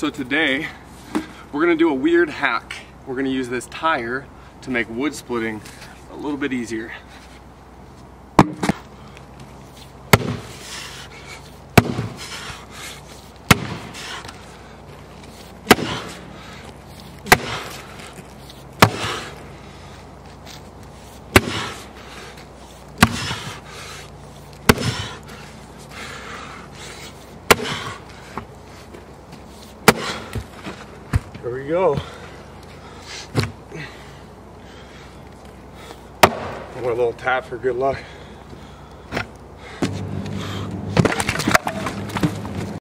So today, we're gonna do a weird hack. We're gonna use this tire to make wood splitting a little bit easier. Here we go. I want a little tap for good luck.